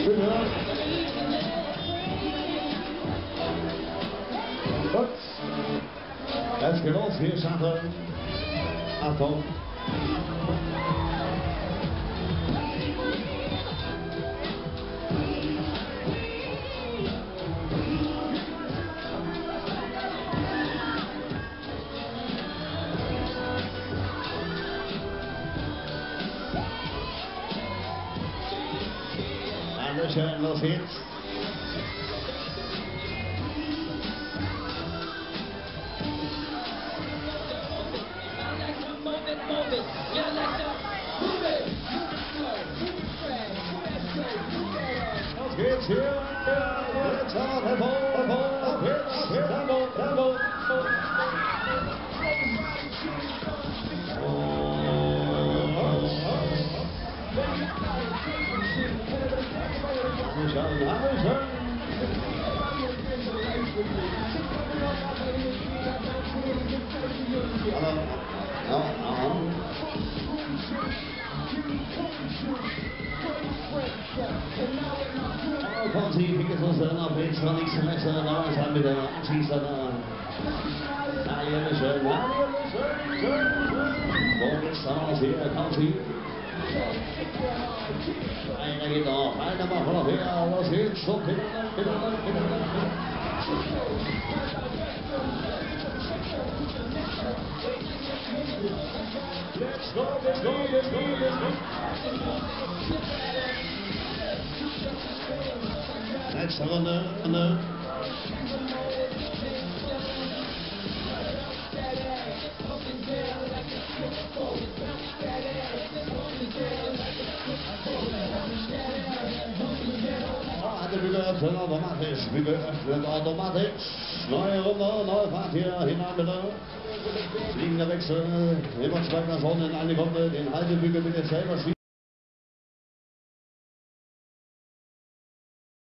Bitte. Gut. Es geht los, wir schaffen. Achtung. Schön, los geht's. Los geht's hier. Jetzt auf Tempo, auf jetzt, Tempo. Konzi, Pickes auf jetzt war nichts zu messen, aber es hat mit der Schießer da. Schön. Wo geht's raus hier, Konzi? Einer geht auf, einer macht noch her, los geht's, so, bitte. Let's go. Nächste Runde. Wir öffnen automatisch. Neue Runde, neue Fahrt hier hinein bitte. Fliegender Wechsel, immer 2 Personen in eine Runde, den Haltebügel bitte selber